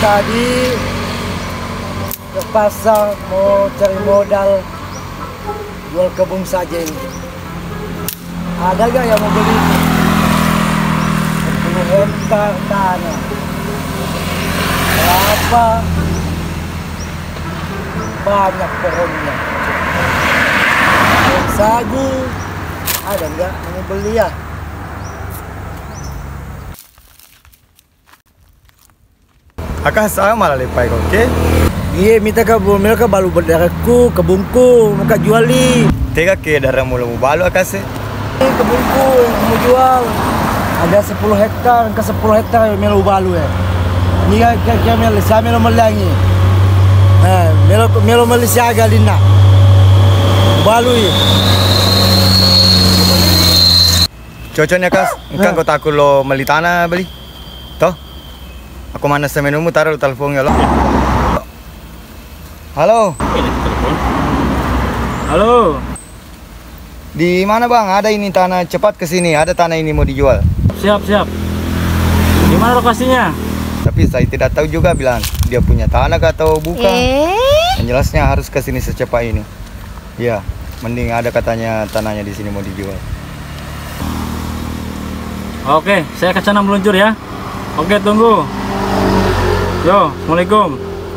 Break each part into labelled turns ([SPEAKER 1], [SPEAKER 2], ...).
[SPEAKER 1] tadi ke pasar mau cari modal jual kebun saja ini. Ada gak yang mau beli? 10 hektar tanah. Berapa? Banyak pohonnya. Pohon sagu. Ada nggak yang mau beli ya?
[SPEAKER 2] Akas saya malah lepai kok, oke?
[SPEAKER 1] Iya, minta kebun mereka balu berdarahku, kebunku, muka juali.
[SPEAKER 2] Tega ke darah mulu balu akas.
[SPEAKER 1] Ini kebunku yang mau jual. Ada 10 hektar, ke 10 hektar yang melu balu ya. Ini kaya melu, saya melu melangi. Melu melu siaga lina. Balu ya.
[SPEAKER 2] Cocoknya kas, engkau kau takut lo beli tanah beli, toh? Aku mana semenumu taruh teleponnya lo. Halo.
[SPEAKER 3] Halo.
[SPEAKER 2] Di mana bang? Ada ini tanah cepat ke sini. Ada tanah ini mau dijual.
[SPEAKER 3] Siap. Di mana lokasinya?
[SPEAKER 2] Tapi saya tidak tahu juga bilang dia punya tanah atau bukan. Yang jelasnya harus ke sini secepat ini. Iya, mending ada katanya tanahnya di sini mau dijual.
[SPEAKER 3] Oke, saya ke sana meluncur ya. Oke, tunggu. Yo, Assalamualaikum.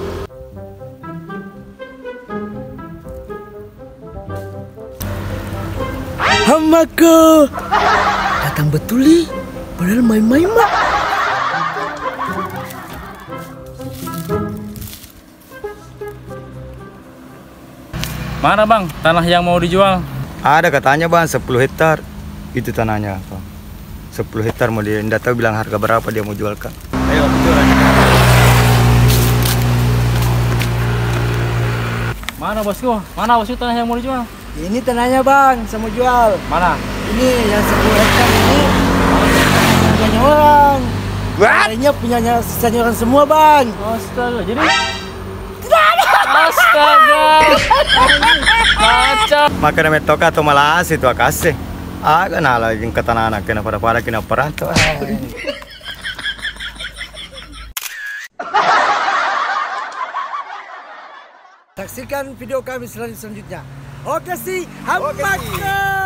[SPEAKER 1] Hamaku datang betul nih, padahal main-main mak.
[SPEAKER 3] Mana bang, tanah yang mau dijual?
[SPEAKER 2] Ada katanya bang 10 hektar. Itu tanahnya bang. 10 hektar mau dia, tidak tahu bilang harga berapa dia mau jualkan. Ayo, jual aja.
[SPEAKER 3] Mana bosku? Mana bosku tanah yang mau dijual?
[SPEAKER 1] Ini tanahnya bang, saya mau jual.
[SPEAKER 3] Mana?
[SPEAKER 1] Ini yang 10 hektar ini punyanya orang. Lainnya punyanya sisanya orang semua bang.
[SPEAKER 3] Astaga, jadi? Astaga. Kacau.
[SPEAKER 2] Makan namanya toka atau malas itu akase. Agak nala yang kata anak kena pada kena perantau.
[SPEAKER 1] Saksikan video kami selanjutnya. Oke sih, hamaku.